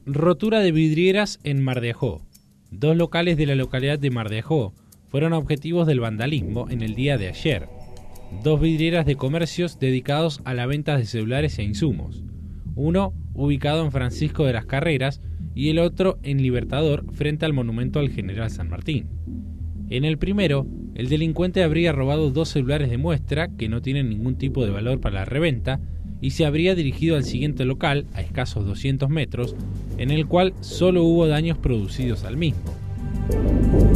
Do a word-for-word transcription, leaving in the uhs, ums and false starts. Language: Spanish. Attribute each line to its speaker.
Speaker 1: Rotura de vidrieras en Mar de Ajó. Dos locales de la localidad de Mar de Ajó fueron objetivos del vandalismo en el día de ayer. Dos vidrieras de comercios dedicados a la venta de celulares e insumos. Uno ubicado en Francisco de las Carreras y el otro en Libertador, frente al monumento al General San Martín. En el primero, el delincuente habría robado dos celulares de muestra que no tienen ningún tipo de valor para la reventa y se habría dirigido al siguiente local, a escasos doscientos metros, en el cual solo hubo daños producidos al mismo.